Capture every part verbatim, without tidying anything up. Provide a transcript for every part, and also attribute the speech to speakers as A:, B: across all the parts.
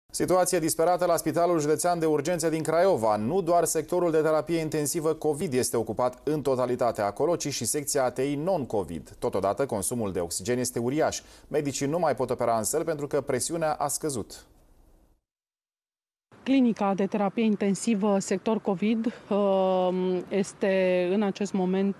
A: Situație disperată la Spitalul Județean de Urgențe din Craiova. Nu doar sectorul de terapie intensivă COVID este ocupat în totalitate acolo, ci și secția A T I non-COVID. Totodată, consumul de oxigen este uriaș. Medicii nu mai pot opera în săli pentru că presiunea a scăzut.
B: Clinica de terapie intensivă sector COVID este în acest moment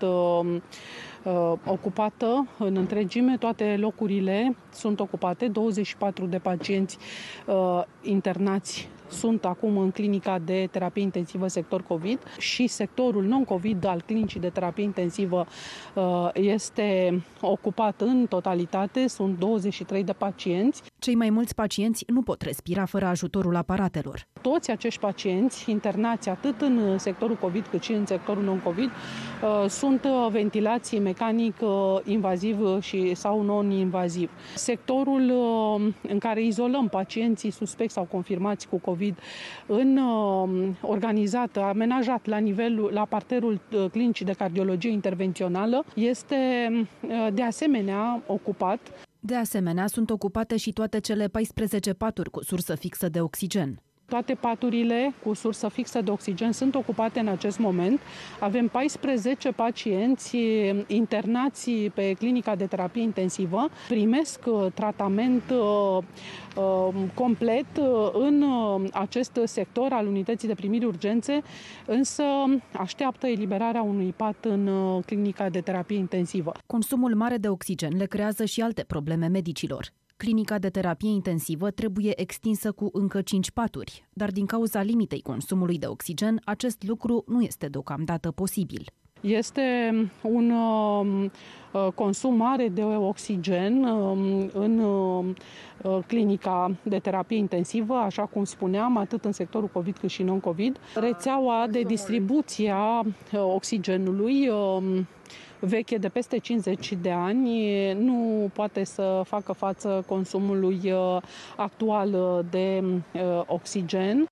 B: ocupată în întregime. Toate locurile sunt ocupate. douăzeci și patru de pacienți internați sunt acum în clinica de terapie intensivă sector COVID și sectorul non-COVID al clinicii de terapie intensivă este ocupat în totalitate. Sunt douăzeci și trei de pacienți.
C: Cei mai mulți pacienți nu pot respira fără ajutorul aparatelor.
B: Toți acești pacienți internați atât în sectorul COVID cât și în sectorul non-COVID sunt ventilați mecanic invaziv și sau non-invaziv. Sectorul în care izolăm pacienții suspecți sau confirmați cu COVID în organizat, amenajat la nivelul, la parterul clinicii de cardiologie intervențională este de asemenea ocupat.
C: De asemenea, sunt ocupate și toate cele paisprezece paturi cu sursă fixă de oxigen.
B: Toate paturile cu sursă fixă de oxigen sunt ocupate în acest moment. Avem paisprezece pacienți internați pe clinica de terapie intensivă. Primesc tratament complet în acest sector al unității de primiri urgențe, însă așteaptă eliberarea unui pat în clinica de terapie intensivă.
C: Consumul mare de oxigen le creează și alte probleme medicilor. Clinica de terapie intensivă trebuie extinsă cu încă cinci paturi, dar din cauza limitei consumului de oxigen, acest lucru nu este deocamdată posibil.
B: Este un consum mare de oxigen în clinica de terapie intensivă, așa cum spuneam, atât în sectorul COVID cât și non-COVID. Rețeaua de distribuție a oxigenului veche de peste cincizeci de ani nu poate să facă față consumului actual de oxigen.